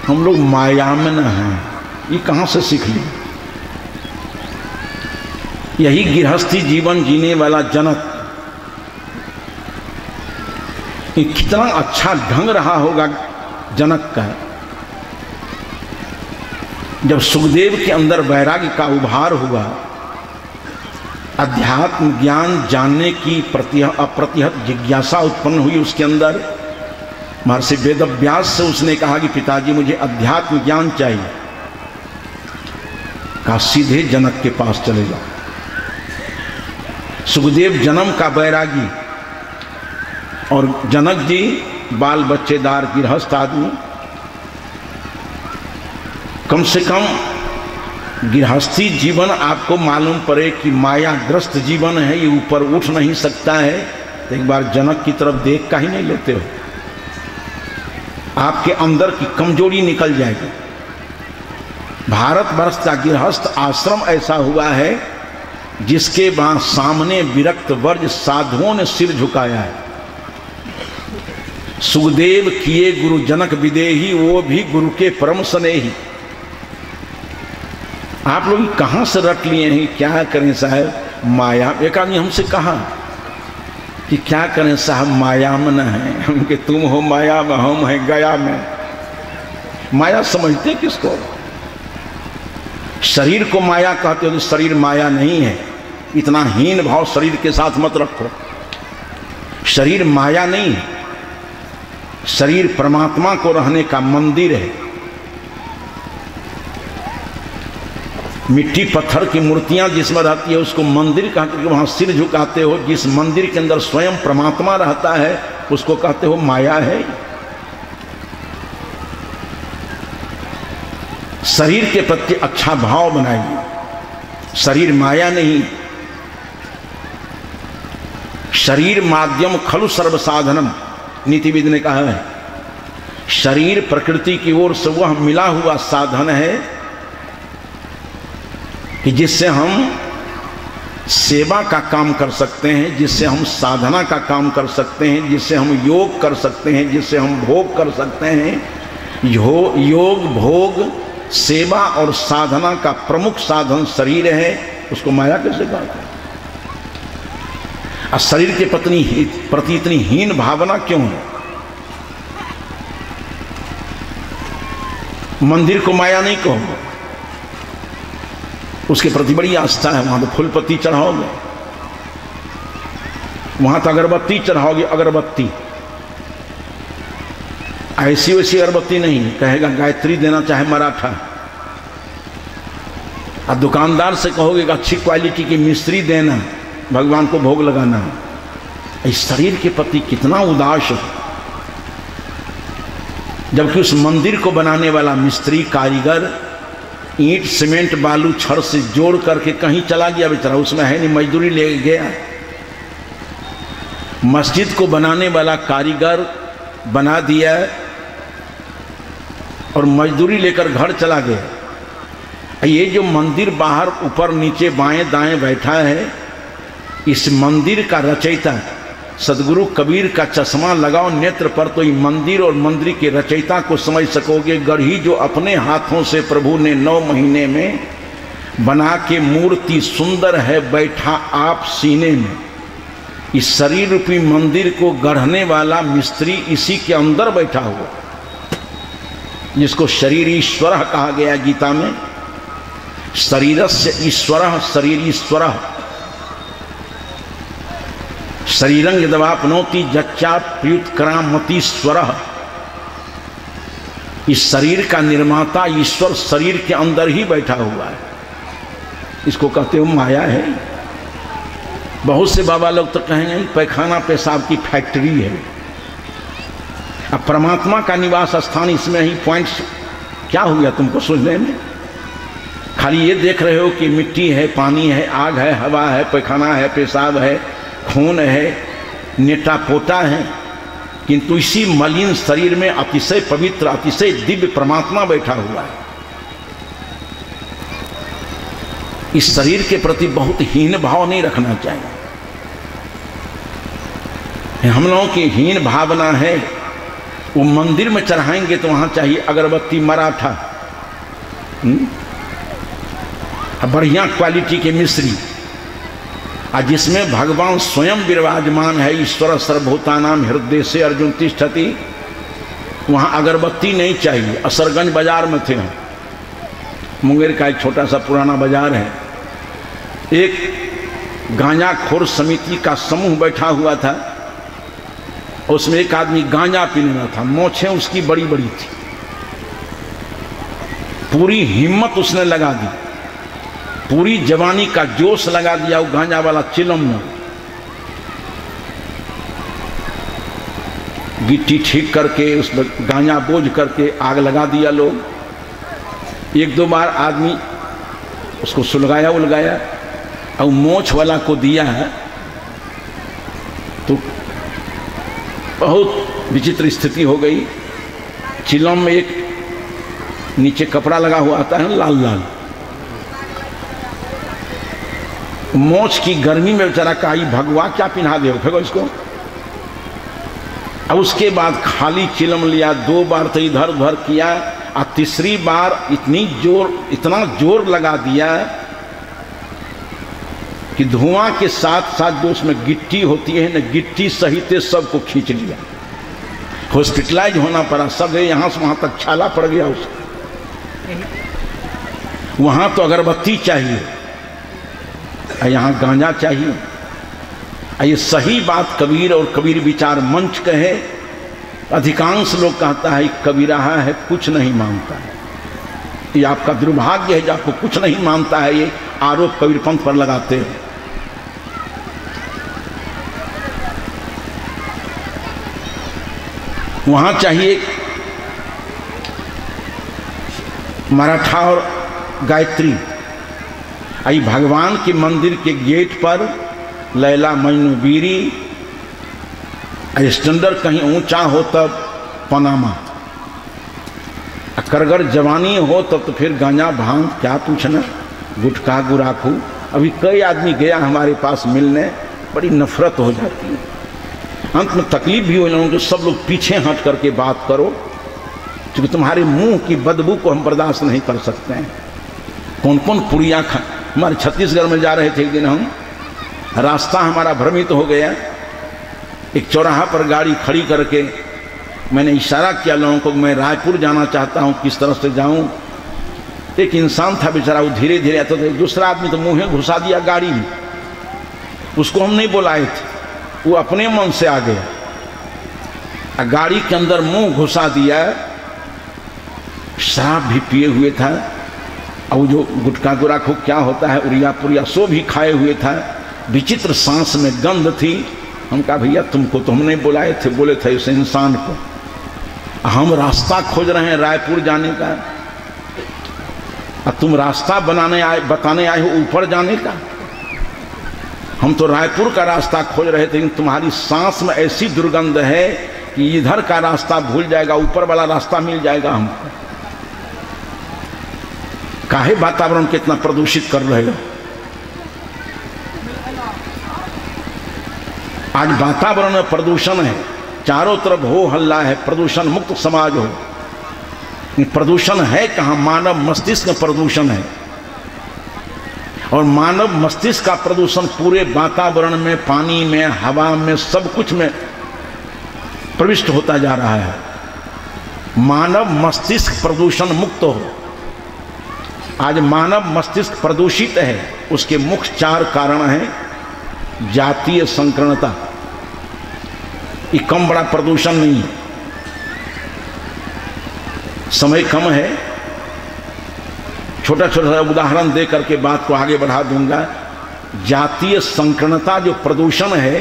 हम लोग माया में न हैं, ये कहाँ से सीख ली? यही गृहस्थी जीवन जीने वाला जनक, ये कितना अच्छा ढंग रहा होगा जनक का। जब सुखदेव के अंदर वैराग्य का उभार हुआ, अध्यात्म ज्ञान जानने की अप्रतिहत जिज्ञासा उत्पन्न हुई उसके अंदर, महर्षि वेदव्यास से उसने कहा कि पिताजी मुझे अध्यात्म ज्ञान चाहिए। कहा सीधे जनक के पास चले जाओ। सुखदेव जन्म का बैरागी और जनक जी बाल बच्चेदार गृहस्थ आदमी। कम से कम गृहस्थी जीवन आपको मालूम पड़े कि मायाग्रस्त जीवन है, ये ऊपर उठ नहीं सकता है, तो एक बार जनक की तरफ देख का ही नहीं लेते हो, आपके अंदर की कमजोरी निकल जाएगी। भारतवर्ष का गृहस्थ आश्रम ऐसा हुआ है जिसके वहां सामने विरक्त वर्ज साधुओं ने सिर झुकाया है। सुखदेव किए गुरु जनक विदेही, वो भी गुरु के परम स्नेही। आप लोग कहां से रट लिए हैं? क्या करें साहब, माया। एक आदमी हमसे कहा कि क्या करें साहब, माया में न है। हम कि तुम हो माया में, हम हैं गया में। माया समझते किसको? शरीर को माया कहते हो तो शरीर माया नहीं है, इतना हीन भाव शरीर के साथ मत रखो। शरीर माया नहीं है, शरीर परमात्मा को रहने का मंदिर है। मिट्टी पत्थर की मूर्तियां जिसमें रहती है उसको मंदिर कहते हो, वहां सिर झुकाते हो। जिस मंदिर के अंदर स्वयं परमात्मा रहता है उसको कहते हो माया है। शरीर के प्रति अच्छा भाव बनाइए। शरीर माया नहीं, शरीर माध्यम खलु सर्व साधनम, नीतिविद ने कहा है। शरीर प्रकृति की ओर से वह मिला हुआ साधन है कि जिससे हम सेवा का काम कर सकते हैं, जिससे हम साधना का काम कर सकते हैं, जिससे हम योग कर सकते हैं, जिससे हम भोग कर सकते हैं। योग भोग सेवा और साधना का प्रमुख साधन शरीर है, उसको माया कैसे कहते हैं? और शरीर के प्रति इतनी हीन भावना क्यों है? मंदिर को माया नहीं कहो, उसके प्रति बड़ी आस्था है। वहां तो फूल पत्ती चढ़ाओगे, वहां तो अगरबत्ती चढ़ाओगे। अगरबत्ती ऐसी वैसी अगरबत्ती नहीं, कहेगा गायत्री देना चाहे मराठा। और दुकानदार से कहोगे कि अच्छी क्वालिटी की मिश्री देना, भगवान को भोग लगाना। इस शरीर के प्रति कितना उदास है। जबकि उस मंदिर को बनाने वाला मिस्त्री कारीगर ईंट सीमेंट बालू छड़ से जोड़ करके कहीं चला गया बेचारा, उसमें है नहीं, मजदूरी ले गया। मस्जिद को बनाने वाला कारीगर बना दिया और मजदूरी लेकर घर चला गया। ये जो मंदिर बाहर ऊपर नीचे बाएं दाएं बैठा है, इस मंदिर का रचयिता सदगुरु कबीर का चश्मा लगाओ नेत्र पर तो ये मंदिर और मंदिर के रचयिता को समझ सकोगे। गढ़ी जो अपने हाथों से प्रभु ने 9 महीने में बना के मूर्ति सुंदर है बैठा आप सीने में। इस शरीर रूपी मंदिर को गढ़ने वाला मिस्त्री इसी के अंदर बैठा हुआ, जिसको शरीर ईश्वर कहा गया गीता में। शरीरस्य ईश्वर शरीर ईश्वर शरीरं यदवाप्नोति जच्चा प्युत्क्रामतीश्वर। इस शरीर का निर्माता ईश्वर शरीर के अंदर ही बैठा हुआ है, इसको कहते हो माया है। बहुत से बाबा लोग तो कहेंगे पैखाना पेशाब की फैक्ट्री है। अब परमात्मा का निवास स्थान इसमें ही पॉइंट्स क्या हो गया तुमको सोचने में? खाली ये देख रहे हो कि मिट्टी है, पानी है, आग है, हवा है, पैखाना है, पेशाब है, खून है, नेटा पोता है, किंतु इसी मलिन शरीर में अतिशय पवित्र अतिशय दिव्य परमात्मा बैठा हुआ है। इस शरीर के प्रति बहुत हीन भाव नहीं रखना चाहिए। हम लोगों की हीन भावना है वो मंदिर में चढ़ाएंगे तो वहाँ चाहिए अगरबत्ती मराठा, बढ़िया क्वालिटी के मिश्री, जिसमें भगवान स्वयं विराजमान है। ईश्वर सर्वभूतानां हृदय से अर्जुन तिष्ठति। वहाँ अगरबत्ती नहीं चाहिए। असरगंज बाजार में थे हम, मुंगेर का एक छोटा सा पुराना बाजार है। एक गांजाखोर समिति का समूह बैठा हुआ था, उसमें एक आदमी गांजा पीने रहा था। मोछें उसकी बड़ी बड़ी थी। पूरी हिम्मत उसने लगा दी, पूरी जवानी का जोश लगा दिया वो गांजा वाला चिलम में। गिट्टी ठीक करके उसमें गांजा बोझ करके आग लगा दिया लोग। एक दो बार आदमी उसको सुलगाया उलगाया और मोछ वाला को दिया है तो बहुत विचित्र स्थिति हो गई। चिलम में एक नीचे कपड़ा लगा हुआ आता है लाल लाल, मोछ की गर्मी में बेचारा काई भगवा क्या पिन्हा दे फेंको इसको। अब उसके बाद खाली चिलम लिया, 2 बार तो इधर उधर किया और तीसरी बार इतना जोर लगा दिया कि धुआं के साथ साथ जो उसमें गिट्टी होती है न, गिट्टी सहित सबको खींच लिया। हॉस्पिटलाइज होना पड़ा, सब यहाँ से वहाँ तक छाला पड़ गया उसको। वहाँ तो अगरबत्ती चाहिए, यहाँ गांजा चाहिए। ये सही बात कबीर और कबीर विचार मंच कहे। अधिकांश लोग कहता है कबीराहा है, कुछ नहीं मानता है। ये आपका दुर्भाग्य है जो आपको कुछ नहीं मानता है, ये आरोप कबीरपंथ पर लगाते हैं। वहां चाहिए मराठा और गायत्री। आई भगवान के मंदिर के गेट पर लैला मजनू बीरी, स्टैंडर्ड कहीं ऊंचा हो तब पनामा, करगर जवानी हो तब तो फिर गांजा भांग क्या पूछना, गुटखा गुराखू। अभी कई आदमी गया हमारे पास मिलने, बड़ी नफरत हो जाती है। अंत में तकलीफ भी हो जाऊँ कि सब लोग पीछे हट करके बात करो, क्योंकि तुम्हारे मुंह की बदबू को हम बर्दाश्त नहीं कर सकते हैं। कौन कौन पुड़िया खा, हमारे छत्तीसगढ़ में जा रहे थे एक दिन हम, रास्ता हमारा भ्रमित हो गया। एक चौराहा पर गाड़ी खड़ी करके मैंने इशारा किया लोगों को, मैं रायपुर जाना चाहता हूँ, किस तरह से जाऊँ। एक इंसान था बेचारा, वो धीरे धीरे आता था। दूसरा आदमी तो मुँह घुसा दिया गाड़ी में, उसको हम नहीं बुलाए थे, वो अपने मन से आ गया। गाड़ी के अंदर मुंह घुसा दिया, शराब भी पिए हुए था, और जो गुटखा गुराखू क्या होता है उरिया पुरिया सो भी खाए हुए था। विचित्र सांस में गंध थी। हम कहा भैया तुमको तो हम नहीं बुलाए थे, बोले थे उस इंसान को। हम रास्ता खोज रहे हैं रायपुर जाने का, और तुम रास्ता बताने आए हो ऊपर जाने का। हम तो रायपुर का रास्ता खोज रहे थे, लेकिन तुम्हारी सांस में ऐसी दुर्गंध है कि इधर का रास्ता भूल जाएगा, ऊपर वाला रास्ता मिल जाएगा हमको। काहे वातावरण को इतना प्रदूषित कर रहे हो। आज वातावरण में प्रदूषण है, चारों तरफ हो हल्ला है, प्रदूषण मुक्त समाज हो। प्रदूषण है कहाँ? मानव मस्तिष्क में प्रदूषण है, और मानव मस्तिष्क का प्रदूषण पूरे वातावरण में, पानी में, हवा में, सब कुछ में प्रविष्ट होता जा रहा है। मानव मस्तिष्क प्रदूषण मुक्त हो। आज मानव मस्तिष्क प्रदूषित है, उसके मुख्य 4 कारण हैं। जातीय संकीर्णता, ये कम बड़ा प्रदूषण नहीं है। समय कम है, छोटा छोटा उदाहरण दे करके बात को आगे बढ़ा दूंगा। जातीय संकीर्णता जो प्रदूषण है,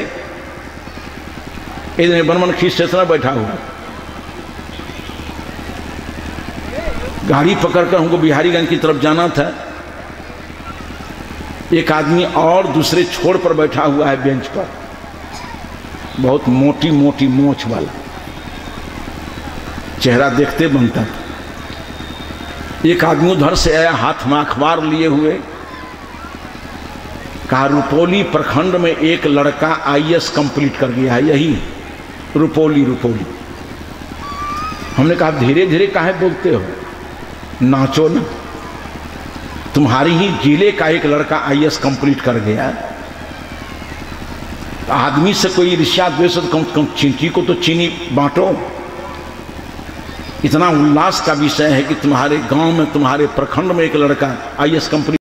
इधर बनमनखी स्टेशन में बैठा हुआ, गाड़ी पकड़कर हमको बिहारीगंज की तरफ जाना था। एक आदमी और दूसरे छोर पर बैठा हुआ है बेंच पर, बहुत मोटी मोटी मोछ वाला, चेहरा देखते बनता था। एक आदमी उधर से आया हाथ में अखबार लिए हुए, कहा रुपौली प्रखंड में एक लड़का IAS कंप्लीट कर गया है, यही रुपौली। हमने कहा धीरे धीरे काहे बोलते हो, नाचो ना। तुम्हारी ही जिले का एक लड़का IAS कंप्लीट कर गया। आदमी से कोई ईर्ष्या द्वेष, कम चींटी को तो चीनी बांटो। इतना उल्लास का विषय है कि तुम्हारे गांव में, तुम्हारे प्रखंड में एक लड़का IAS कंप्लीट